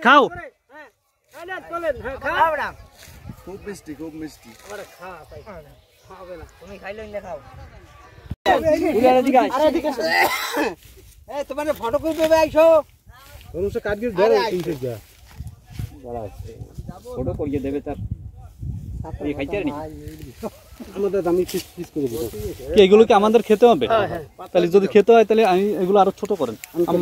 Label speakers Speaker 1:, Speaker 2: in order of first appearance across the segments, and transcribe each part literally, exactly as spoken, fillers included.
Speaker 1: খাও।
Speaker 2: খুব মিষ্টি খুব মিষ্টি।
Speaker 3: তুমি খাইলে খাও।
Speaker 4: তোমার ফটো করবে আইসো
Speaker 1: ফটো করিয়ে দেবে তার খাইতে এগুলো কি আমাদের খেতে হবে? তাহলে যদি খেতে হয় তাহলে আমি এগুলো আরো ছোট করেন।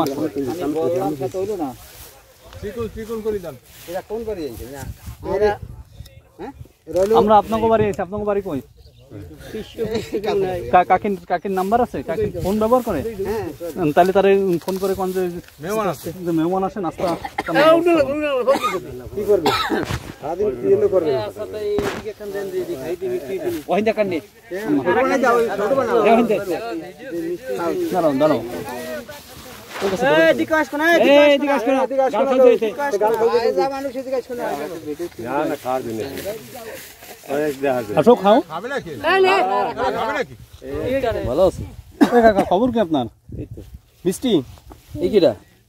Speaker 1: আমরা আপনাকে বাড়ি আছি, আপনাকে বাড়ি কই? কাকির কাকির নাম্বার আছে? কাকির ফোন ব্যবহার করে? তাহলে তারে ফোন করে কোন যে মেহমান আসে, যে মেহমান আসে নাস্তা কি করবে? সারাদিন কি এলো করবে? ওই দেখান নি দাঁড়াও দাঁড়াও খবর কি আপনার? বৃষ্টি এইটা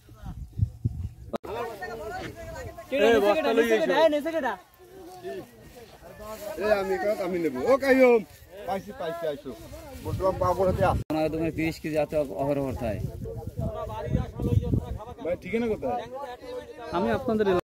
Speaker 2: আমি নেবো ও কাইম পাইছি পাইছি আইসো বললাম বাবুর হাতে আছে
Speaker 3: না তুমি তিরিশ কেজি আছে অহরহ খায়
Speaker 2: ভাই ঠিকানা কোথায়?
Speaker 1: আমি আপনাদের